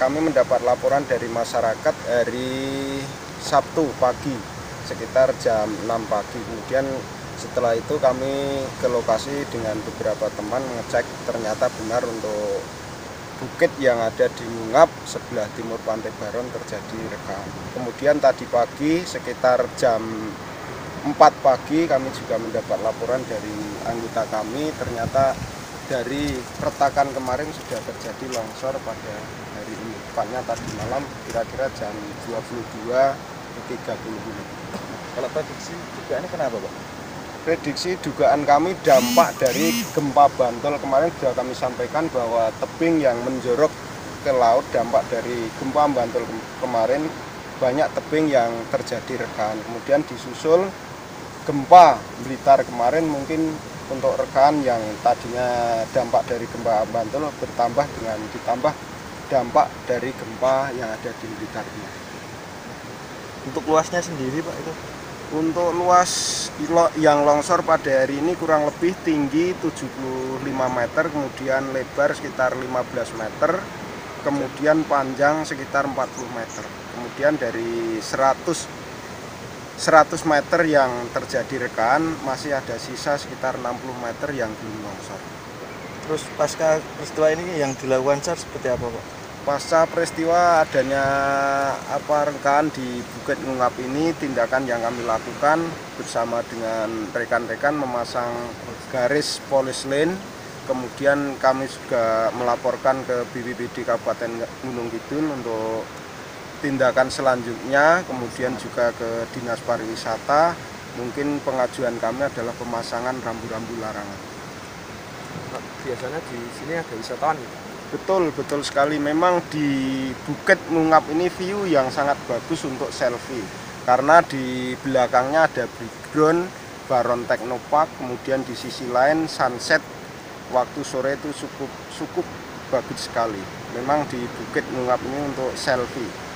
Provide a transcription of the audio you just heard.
kami mendapat laporan dari masyarakat hari Sabtu pagi sekitar jam 6 pagi. Kemudian setelah itu kami ke lokasi dengan beberapa teman mengecek, ternyata benar untuk bukit yang ada di Ngungap sebelah timur Pantai Baron terjadi rekaan. Kemudian tadi pagi sekitar jam 4 pagi kami juga mendapat laporan dari anggota kami, ternyata dari retakan kemarin sudah terjadi longsor pada hari ini. Tepatnya tadi malam kira-kira jam 22.30 menit. Kalau prediksi juga ini kenapa, Pak? Prediksi dugaan kami dampak dari gempa Bantul kemarin sudah kami sampaikan bahwa tebing yang menjorok ke laut dampak dari gempa Bantul kemarin banyak tebing yang terjadi rekaan. Kemudian disusul gempa Blitar kemarin, mungkin untuk rekaan yang tadinya dampak dari gempa Bantul bertambah dengan ditambah dampak dari gempa yang ada di Blitar ini. Untuk luasnya sendiri, Pak, itu? Untuk luas yang longsor pada hari ini kurang lebih tinggi 75 meter, kemudian lebar sekitar 15 meter, kemudian panjang sekitar 40 meter. Kemudian dari 100 meter yang terjadi rekaan, masih ada sisa sekitar 60 meter yang belum longsor. Terus pasca peristiwa ini yang dilakukan SAR seperti apa, Pak? Pasca peristiwa adanya rekaan di Bukit Ngungap ini, tindakan yang kami lakukan bersama dengan rekan-rekan memasang garis polis lane. Kemudian kami juga melaporkan ke BPBD Kabupaten Gunung Kidul untuk tindakan selanjutnya, kemudian juga ke Dinas Pariwisata. Mungkin pengajuan kami adalah pemasangan rambu-rambu larangan. Biasanya di sini ada wisatawan. Betul sekali. Memang di Bukit Ngungap ini view yang sangat bagus untuk selfie. Karena di belakangnya ada background Baron Technopark, kemudian di sisi lain sunset waktu sore itu cukup bagus sekali. Memang di Bukit Ngungap ini untuk selfie.